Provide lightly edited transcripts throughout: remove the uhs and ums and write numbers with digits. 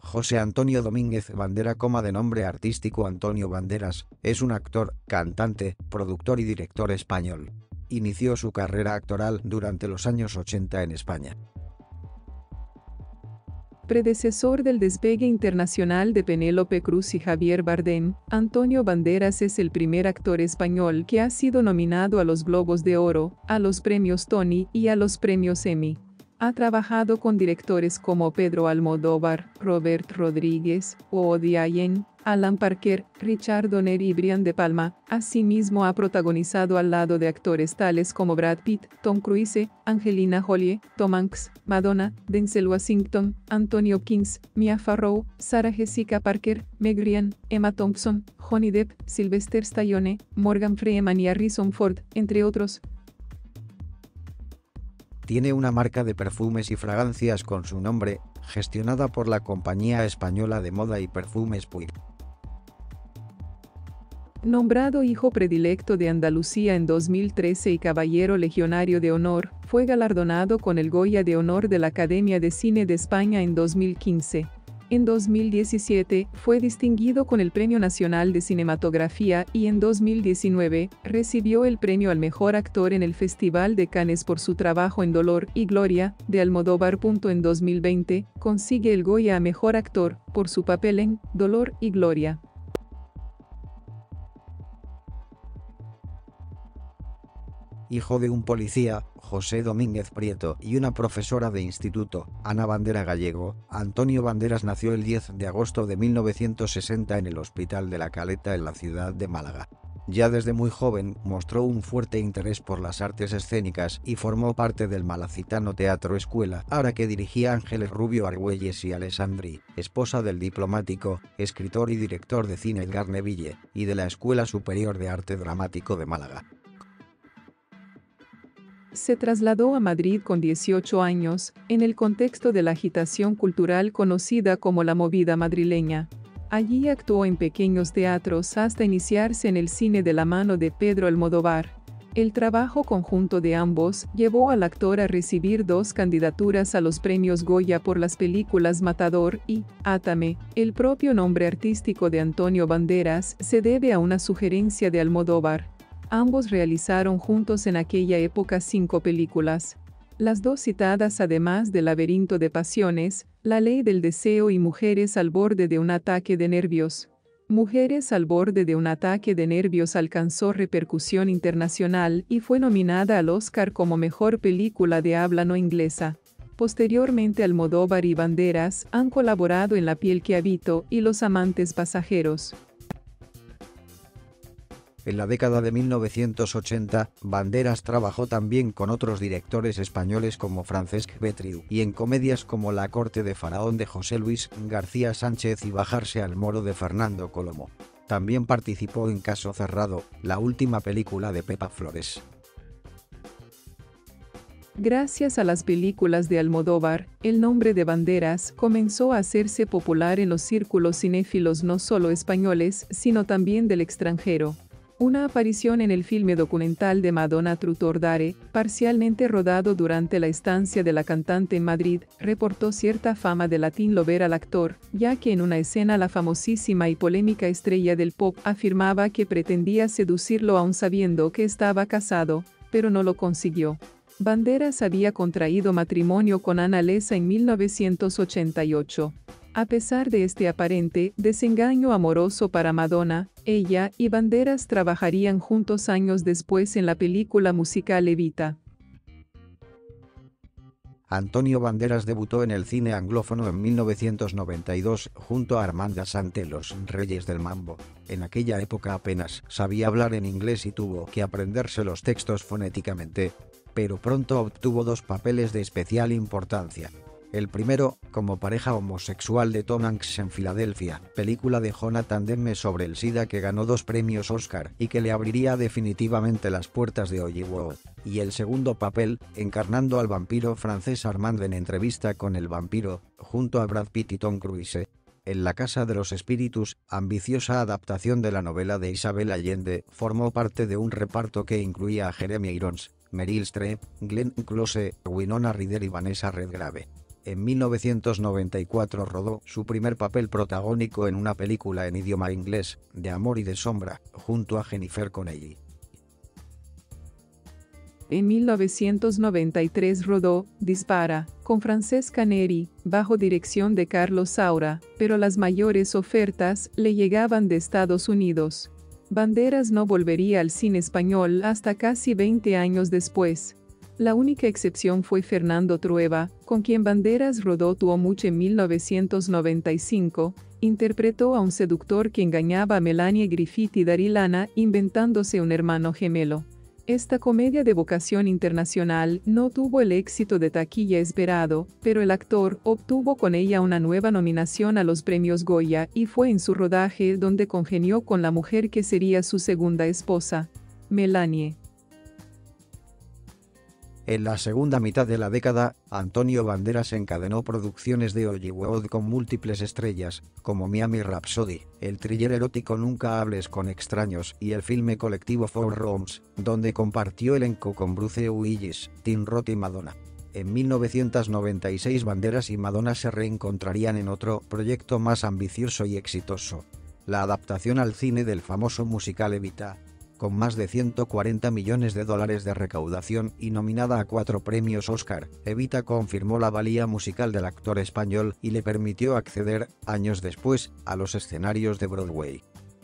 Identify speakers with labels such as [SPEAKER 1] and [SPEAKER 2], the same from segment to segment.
[SPEAKER 1] José Antonio Domínguez Bandera, de nombre artístico Antonio Banderas, es un actor, cantante, productor y director español. Inició su carrera actoral durante los años 80 en España.
[SPEAKER 2] Predecesor del despegue internacional de Penélope Cruz y Javier Bardem, Antonio Banderas es el primer actor español que ha sido nominado a los Globos de Oro, a los premios Tony y a los premios Emmy. Ha trabajado con directores como Pedro Almodóvar, Robert Rodríguez, Woody Allen, Alan Parker, Richard Donner y Brian De Palma. Asimismo ha protagonizado al lado de actores tales como Brad Pitt, Tom Cruise, Angelina Jolie, Tom Hanks, Madonna, Denzel Washington, Anthony Hopkins, Mia Farrow, Sarah Jessica Parker, Meg Ryan, Emma Thompson, Johnny Depp, Sylvester Stallone, Morgan Freeman y Harrison Ford, entre otros.
[SPEAKER 1] Tiene una marca de perfumes y fragancias con su nombre, gestionada por la compañía española de moda y perfumes Puig.
[SPEAKER 2] Nombrado hijo predilecto de Andalucía en 2013 y caballero legionario de honor, fue galardonado con el Goya de Honor de la Academia de Cine de España en 2015. En 2017, fue distinguido con el Premio Nacional de Cinematografía y en 2019, recibió el premio al mejor actor en el Festival de Cannes por su trabajo en Dolor y Gloria, de Almodóvar. En 2020, consigue el Goya a mejor actor, por su papel en Dolor y Gloria.
[SPEAKER 1] Hijo de un policía, José Domínguez Prieto, y una profesora de instituto, Ana Bandera Gallego, Antonio Banderas nació el 10 de agosto de 1960 en el Hospital de la Caleta en la ciudad de Málaga. Ya desde muy joven mostró un fuerte interés por las artes escénicas y formó parte del Malacitano Teatro Escuela, ahora que dirigía Ángeles Rubio Argüelles y Alessandri, esposa del diplomático, escritor y director de cine Edgar Neville, y de la Escuela Superior de Arte Dramático de Málaga.
[SPEAKER 2] Se trasladó a Madrid con 18 años, en el contexto de la agitación cultural conocida como la movida madrileña. Allí actuó en pequeños teatros hasta iniciarse en el cine de la mano de Pedro Almodóvar. El trabajo conjunto de ambos llevó al actor a recibir 2 candidaturas a los premios Goya por las películas Matador y Átame. El propio nombre artístico de Antonio Banderas se debe a una sugerencia de Almodóvar. Ambos realizaron juntos en aquella época 5 películas. Las 2 citadas, además de Laberinto de Pasiones, La Ley del Deseo y Mujeres al borde de un ataque de nervios. Mujeres al borde de un ataque de nervios alcanzó repercusión internacional y fue nominada al Oscar como mejor película de habla no inglesa. Posteriormente Almodóvar y Banderas han colaborado en La piel que habito y Los amantes pasajeros.
[SPEAKER 1] En la década de 1980, Banderas trabajó también con otros directores españoles como Francesc Betriu y en comedias como La corte de Faraón de José Luis García Sánchez y Bajarse al moro de Fernando Colomo. También participó en Caso cerrado, la última película de Pepa Flores.
[SPEAKER 2] Gracias a las películas de Almodóvar, el nombre de Banderas comenzó a hacerse popular en los círculos cinéfilos no solo españoles, sino también del extranjero. Una aparición en el filme documental de Madonna Truth or Dare, parcialmente rodado durante la estancia de la cantante en Madrid, reportó cierta fama de Latin lover al actor, ya que en una escena la famosísima y polémica estrella del pop afirmaba que pretendía seducirlo aún sabiendo que estaba casado, pero no lo consiguió. Banderas había contraído matrimonio con Ana Lessa en 1988. A pesar de este aparente desengaño amoroso para Madonna, ella y Banderas trabajarían juntos años después en la película musical Evita.
[SPEAKER 1] Antonio Banderas debutó en el cine anglófono en 1992 junto a Armand Assante, Los Reyes del Mambo. En aquella época apenas sabía hablar en inglés y tuvo que aprenderse los textos fonéticamente, pero pronto obtuvo 2 papeles de especial importancia. El primero, como pareja homosexual de Tom Hanks en Filadelfia, película de Jonathan Demme sobre el SIDA que ganó 2 premios Oscar y que le abriría definitivamente las puertas de Hollywood. Y el segundo papel, encarnando al vampiro francés Armand en Entrevista con el vampiro, junto a Brad Pitt y Tom Cruise. En La casa de los espíritus, ambiciosa adaptación de la novela de Isabel Allende, formó parte de un reparto que incluía a Jeremy Irons, Meryl Streep, Glenn Close, Winona Ryder y Vanessa Redgrave. En 1994 rodó su primer papel protagónico en una película en idioma inglés, de amor y de sombra, junto a Jennifer Connelly.
[SPEAKER 2] En 1993 rodó Dispara, con Francesca Neri, bajo dirección de Carlos Saura, pero las mayores ofertas le llegaban de Estados Unidos. Banderas no volvería al cine español hasta casi 20 años después. La única excepción fue Fernando Trueba, con quien Banderas rodó Tu Mucho en 1995, interpretó a un seductor que engañaba a Melanie Griffith y Daryl Hannah inventándose un hermano gemelo. Esta comedia de vocación internacional no tuvo el éxito de taquilla esperado, pero el actor obtuvo con ella una nueva nominación a los premios Goya y fue en su rodaje donde congenió con la mujer que sería su segunda esposa, Melanie.
[SPEAKER 1] En la segunda mitad de la década, Antonio Banderas encadenó producciones de Hollywood con múltiples estrellas, como Miami Rhapsody, el thriller erótico Nunca hables con extraños y el filme colectivo Four Rooms, donde compartió elenco con Bruce Willis, Tim Roth y Madonna. En 1996 Banderas y Madonna se reencontrarían en otro proyecto más ambicioso y exitoso: la adaptación al cine del famoso musical Evita. Con más de 140 millones de dólares de recaudación y nominada a 4 premios Oscar, Evita confirmó la valía musical del actor español y le permitió acceder, años después, a los escenarios de Broadway.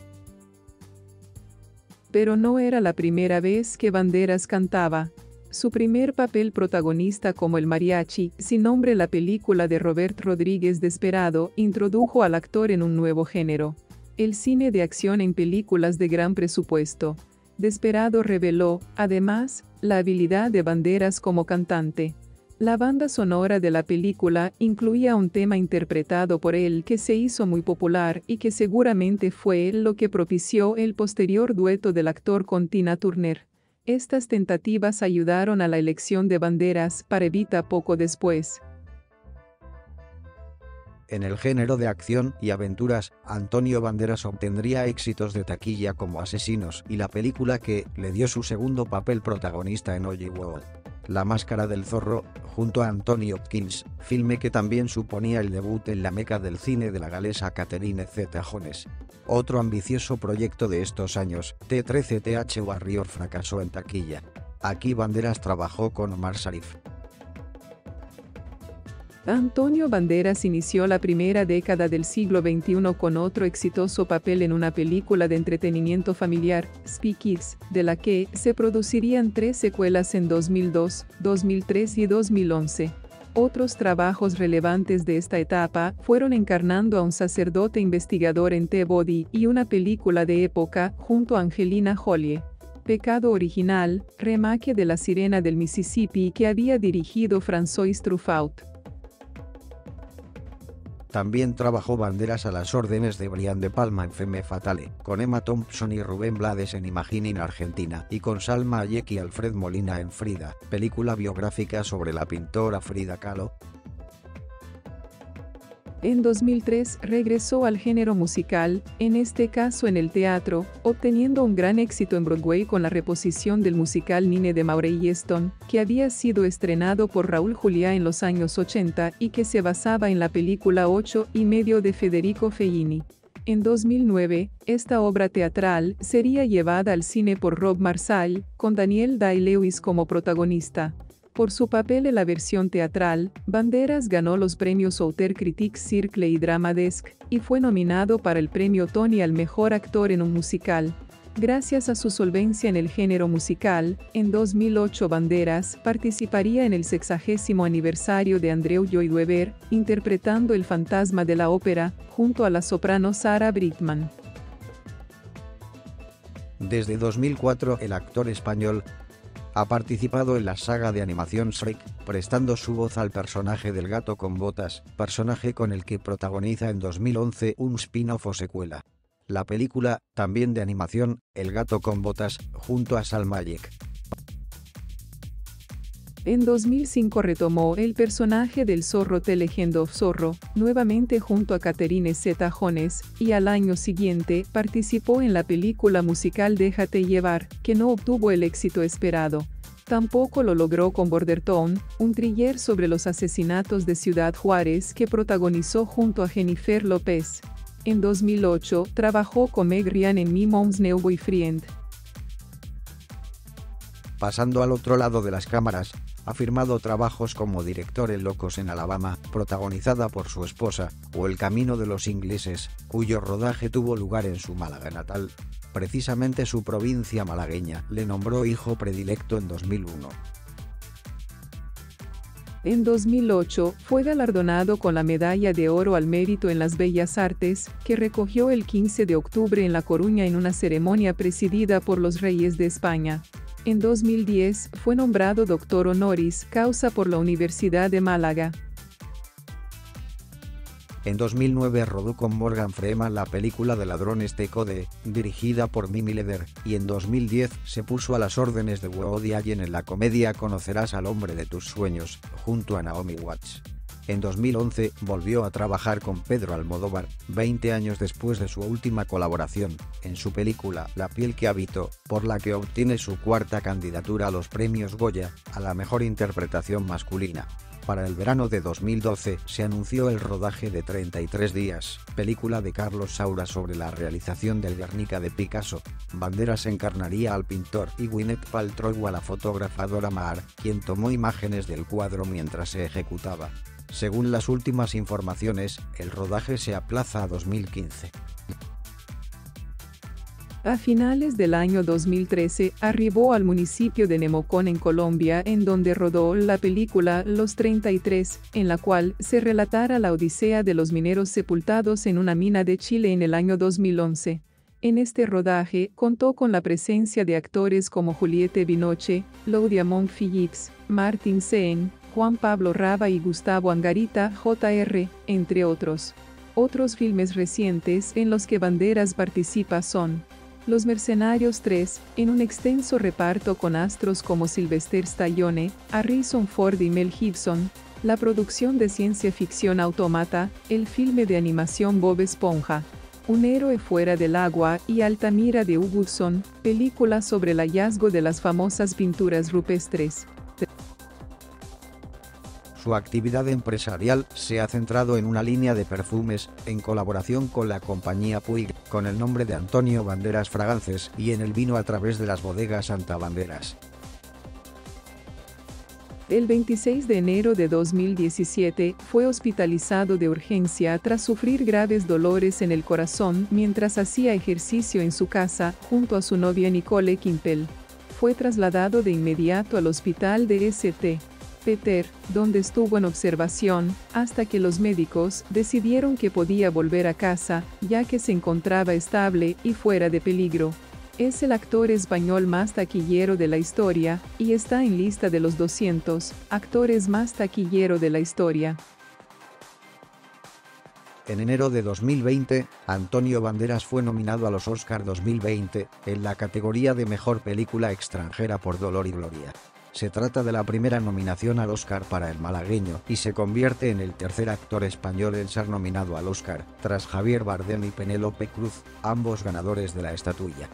[SPEAKER 2] Pero no era la primera vez que Banderas cantaba. Su primer papel protagonista como el mariachi, sin nombre la película de Robert Rodríguez Desperado, introdujo al actor en un nuevo género: el cine de acción en películas de gran presupuesto. Desperado reveló, además, la habilidad de Banderas como cantante. La banda sonora de la película incluía un tema interpretado por él que se hizo muy popular y que seguramente fue lo que propició el posterior dueto del actor con Tina Turner. Estas tentativas ayudaron a la elección de Banderas para Evita poco después.
[SPEAKER 1] En el género de acción y aventuras, Antonio Banderas obtendría éxitos de taquilla como Asesinos y la película que le dio su segundo papel protagonista en Hollywood, La Máscara del Zorro, junto a Anthony Hopkins, filme que también suponía el debut en la meca del cine de la galesa Catherine Zeta-Jones. Otro ambicioso proyecto de estos años, T-13 Warrior, fracasó en taquilla. Aquí Banderas trabajó con Omar Sharif.
[SPEAKER 2] Antonio Banderas inició la primera década del siglo XXI con otro exitoso papel en una película de entretenimiento familiar, Spy Kids, de la que se producirían 3 secuelas en 2002, 2003 y 2011. Otros trabajos relevantes de esta etapa fueron Encarnando a un sacerdote investigador en T-Body y una película de época junto a Angelina Jolie, Pecado Original, remake de La Sirena del Mississippi que había dirigido François Truffaut.
[SPEAKER 1] También trabajó Banderas a las órdenes de Brian De Palma en Femme Fatale, con Emma Thompson y Rubén Blades en Imagine Argentina y con Salma Hayek y Alfred Molina en Frida, película biográfica sobre la pintora Frida Kahlo.
[SPEAKER 2] En 2003 regresó al género musical, en este caso en el teatro, obteniendo un gran éxito en Broadway con la reposición del musical Nine de Maury Yeston, que había sido estrenado por Raúl Juliá en los años 80 y que se basaba en la película 8 y medio de Federico Fellini. En 2009, esta obra teatral sería llevada al cine por Rob Marshall, con Daniel Day-Lewis como protagonista. Por su papel en la versión teatral, Banderas ganó los premios Outer Critics Circle y Drama Desk, y fue nominado para el premio Tony al mejor actor en un musical. Gracias a su solvencia en el género musical, en 2008 Banderas participaría en el 60º aniversario de Andrew Lloyd Webber, interpretando el fantasma de la ópera, junto a la soprano Sarah Brightman.
[SPEAKER 1] Desde 2004 el actor español ha participado en la saga de animación Shrek, prestando su voz al personaje del gato con botas, personaje con el que protagoniza en 2011 un spin-off o secuela. La película, también de animación, El gato con botas, junto a Salma Hayek.
[SPEAKER 2] En 2005 retomó el personaje del zorro The Legend of Zorro, nuevamente junto a Catherine Zeta-Jones, y al año siguiente participó en la película musical Déjate llevar, que no obtuvo el éxito esperado. Tampoco lo logró con Border Town, un thriller sobre los asesinatos de Ciudad Juárez que protagonizó junto a Jennifer López. En 2008, trabajó con Meg Ryan en My Mom's New Boyfriend.
[SPEAKER 1] Pasando al otro lado de las cámaras, ha firmado trabajos como director en Locos en Alabama, protagonizada por su esposa, o El Camino de los Ingleses, cuyo rodaje tuvo lugar en su Málaga natal. Precisamente su provincia malagueña le nombró hijo predilecto en 2001.
[SPEAKER 2] En 2008, fue galardonado con la Medalla de Oro al Mérito en las Bellas Artes, que recogió el 15 de octubre en La Coruña en una ceremonia presidida por los Reyes de España. En 2010, fue nombrado doctor honoris causa por la Universidad de Málaga.
[SPEAKER 1] En 2009 rodó con Morgan Freeman la película de ladrones de Code, dirigida por Mimi Leder, y en 2010 se puso a las órdenes de Woody Allen en la comedia Conocerás al hombre de tus sueños, junto a Naomi Watts. En 2011 volvió a trabajar con Pedro Almodóvar, 20 años después de su última colaboración, en su película La piel que habito, por la que obtiene su cuarta candidatura a los premios Goya, a la mejor interpretación masculina. Para el verano de 2012 se anunció el rodaje de 33 días, película de Carlos Saura sobre la realización del Guernica de Picasso. Banderas encarnaría al pintor y Gwyneth Paltrow a la fotógrafa Dora Maar, quien tomó imágenes del cuadro mientras se ejecutaba. Según las últimas informaciones, el rodaje se aplaza a 2015.
[SPEAKER 2] A finales del año 2013, arribó al municipio de Nemocón en Colombia, en donde rodó la película Los 33, en la cual se relatara la odisea de los mineros sepultados en una mina de Chile en el año 2011. En este rodaje, contó con la presencia de actores como Juliette Binoche, Claudia Monk-Phillips, Martin Seen, Juan Pablo Raba y Gustavo Angarita Jr., entre otros. Otros filmes recientes en los que Banderas participa son Los Mercenarios 3, en un extenso reparto con astros como Sylvester Stallone, Harrison Ford y Mel Gibson, la producción de ciencia ficción Autómata, el filme de animación Bob Esponja, Un héroe fuera del agua y Altamira de Hugh Hudson, película sobre el hallazgo de las famosas pinturas rupestres.
[SPEAKER 1] Su actividad empresarial se ha centrado en una línea de perfumes, en colaboración con la compañía Puig, con el nombre de Antonio Banderas Fragrances, y en el vino a través de las bodegas Santa Banderas.
[SPEAKER 2] El 26 de enero de 2017, fue hospitalizado de urgencia tras sufrir graves dolores en el corazón mientras hacía ejercicio en su casa, junto a su novia Nicole Kimpel. Fue trasladado de inmediato al hospital de St. Peter, donde estuvo en observación, hasta que los médicos decidieron que podía volver a casa, ya que se encontraba estable y fuera de peligro. Es el actor español más taquillero de la historia, y está en lista de los 200 actores más taquillero de la historia.
[SPEAKER 1] En enero de 2020, Antonio Banderas fue nominado a los Oscar 2020, en la categoría de Mejor Película Extranjera por Dolor y Gloria. Se trata de la primera nominación al Oscar para el malagueño y se convierte en el tercer actor español en ser nominado al Oscar, tras Javier Bardem y Penélope Cruz, ambos ganadores de la estatuilla.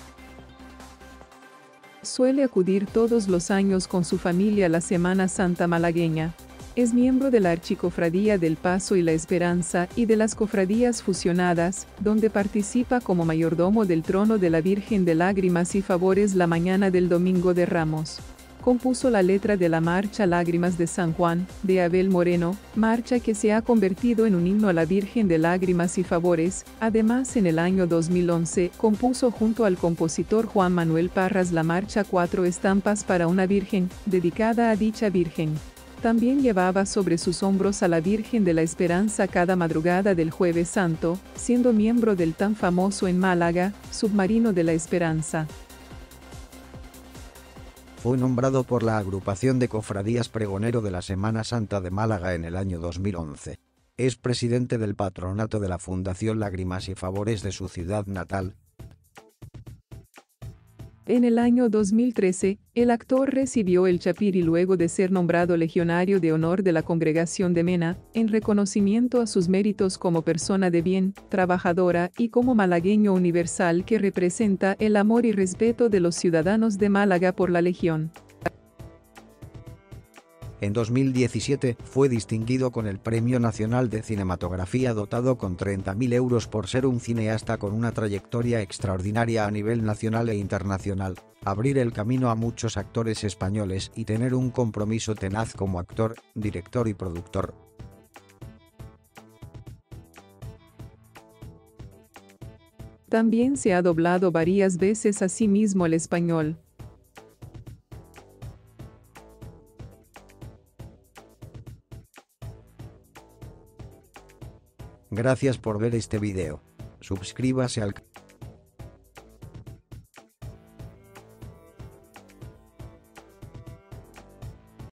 [SPEAKER 2] Suele acudir todos los años con su familia a la Semana Santa malagueña. Es miembro de la Archicofradía del Paso y la Esperanza y de las Cofradías Fusionadas, donde participa como mayordomo del trono de la Virgen de Lágrimas y Favores la mañana del Domingo de Ramos. Compuso la letra de la marcha Lágrimas de San Juan, de Abel Moreno, marcha que se ha convertido en un himno a la Virgen de Lágrimas y Favores. Además, en el año 2011, compuso junto al compositor Juan Manuel Parras la marcha Cuatro Estampas para una Virgen, dedicada a dicha Virgen. También llevaba sobre sus hombros a la Virgen de la Esperanza cada madrugada del Jueves Santo, siendo miembro del tan famoso en Málaga, Submarino de la Esperanza.
[SPEAKER 1] Fue nombrado por la agrupación de cofradías pregonero de la Semana Santa de Málaga en el año 2011. Es presidente del patronato de la Fundación Lágrimas y Favores de su ciudad natal.
[SPEAKER 2] En el año 2013, el actor recibió el Chapiri luego de ser nombrado Legionario de Honor de la Congregación de Mena, en reconocimiento a sus méritos como persona de bien, trabajadora y como malagueño universal que representa el amor y respeto de los ciudadanos de Málaga por la Legión.
[SPEAKER 1] En 2017 fue distinguido con el Premio Nacional de Cinematografía dotado con 30.000 euros por ser un cineasta con una trayectoria extraordinaria a nivel nacional e internacional, abrir el camino a muchos actores españoles y tener un compromiso tenaz como actor, director y productor.
[SPEAKER 2] También se ha doblado varias veces a sí mismo al español.
[SPEAKER 1] Gracias por ver este video. Suscríbase al canal.